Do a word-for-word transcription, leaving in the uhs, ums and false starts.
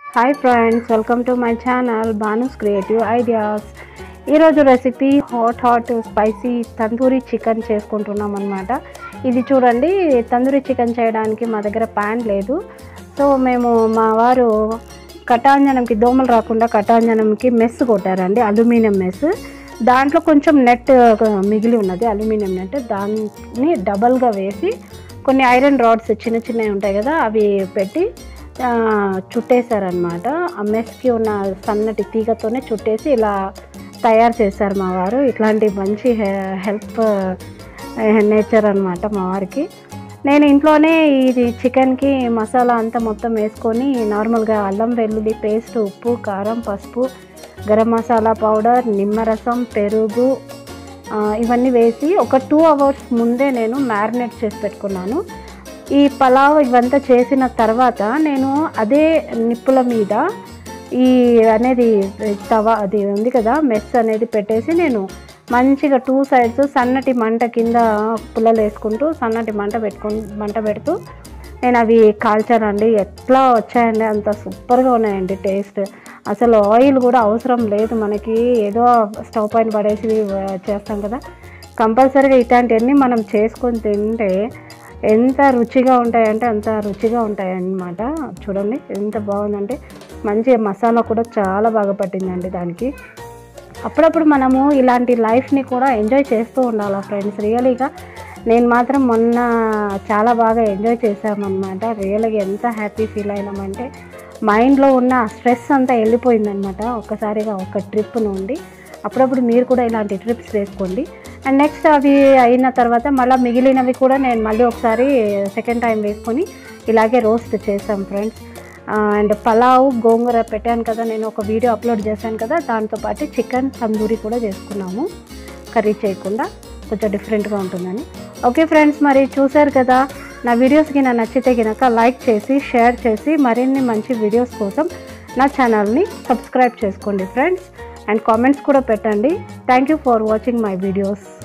Hi friends, welcome to my channel Bhanu's creative ideas. ఈరోజు recipe hot hot spicy tandoori chicken చేసుకుంటున్నాం అనమాట. ఇది చూడండి, తందూరి చికెన్ చేయడానికి మా దగ్గర ప్యాన్ లేదు. సో మేము మా వారు కటాంజనంకి దోమలు రాకుండా కటాంజనంకి మెస్ కొట్టారండి, అల్యూమినియం మెస్. దాంట్లో కొంచెం నెట్ మిగిలి ఉన్నది, అల్యూమినియం నెట్. దాన్ని డబల్గా వేసి కొన్ని ఐరన్ రాడ్స్ చిన్న చిన్నవి ఉంటాయి కదా, అవి పెట్టి చుట్టేశారనమాట. ఆ మెస్కి ఉన్న సన్నటి తీగతోనే చుట్టేసి ఇలా తయారు చేశారు మా వారు. ఇట్లాంటి మంచి హెల్ప్ నేచర్ అనమాట మా వారికి. నేను ఇంట్లోనే ఇది చికెన్కి మసాలా అంతా మొత్తం వేసుకొని నార్మల్గా అల్లం వెల్లుల్లి పేస్ట్, ఉప్పు, కారం, పసుపు, గరం మసాలా పౌడర్, నిమ్మరసం, పెరుగు ఇవన్నీ వేసి ఒక టూ అవర్స్ ముందే నేను మ్యారినేట్ చేసి పెట్టుకున్నాను. ఈ పలావ్ ఇవంతా చేసిన తర్వాత నేను అదే నిప్పుల మీద ఈ అనేది తవా అది ఉంది కదా, మెస్ అనేది పెట్టేసి నేను మంచిగా టూ సైడ్స్ సన్నటి మంట కింద పుల్లలు వేసుకుంటూ సన్నటి మంట పెట్టుకు మంట పెడుతూ నేను అవి కాల్చానండి. ఎట్లా వచ్చాయండి, అంత సూపర్గా ఉన్నాయండి టేస్ట్. అసలు ఆయిల్ కూడా అవసరం లేదు మనకి, ఏదో స్టవ్ పైన పడేసి చేస్తాం కదా. కంపల్సరీగా ఇట్లాంటివన్నీ మనం చేసుకొని తింటే ఎంత రుచిగా ఉంటాయంటే అంత రుచిగా ఉంటాయన్నమాట. చూడండి ఎంత బాగుందంటే, మంచి మసాలా కూడా చాలా బాగా పట్టిందండి దానికి. అప్పుడప్పుడు మనము ఇలాంటి లైఫ్ని కూడా ఎంజాయ్ చేస్తూ ఉండాలి ఫ్రెండ్స్. రియల్గా నేను మాత్రం మొన్న చాలా బాగా ఎంజాయ్ చేశామన్నమాట. రియల్గా ఎంత హ్యాపీ ఫీల్ అయినామంటే మైండ్లో ఉన్న స్ట్రెస్ అంతా వెళ్ళిపోయిందనమాట ఒక్కసారిగా ఒక ట్రిప్ నుండి. అప్పుడప్పుడు మీరు కూడా ఇలాంటి ట్రిప్స్ వేసుకోండి. అండ్ నెక్స్ట్ అవి అయిన తర్వాత మళ్ళీ మిగిలినవి కూడా నేను మళ్ళీ ఒకసారి సెకండ్ టైం వేసుకొని ఇలాగే రోస్ట్ చేసాం ఫ్రెండ్స్. అండ్ పలావ్ గోంగూర పెట్టాను కదా, నేను ఒక వీడియో అప్లోడ్ చేశాను కదా, దాంతోపాటు చికెన్ తందూరి కూడా చేసుకున్నాము, కర్రీ చేయకుండా, కొంచెం డిఫరెంట్గా ఉంటుందని. ఓకే ఫ్రెండ్స్, మరి చూశారు కదా, నా వీడియోస్కి నా నచ్చితే కనుక లైక్ చేసి షేర్ చేసి మరిన్ని మంచి వీడియోస్ కోసం నా ఛానల్ని సబ్స్క్రైబ్ చేసుకోండి ఫ్రెండ్స్. అండ్ కామెంట్స్ కూడా పెట్టండి. Thank you for watching my videos.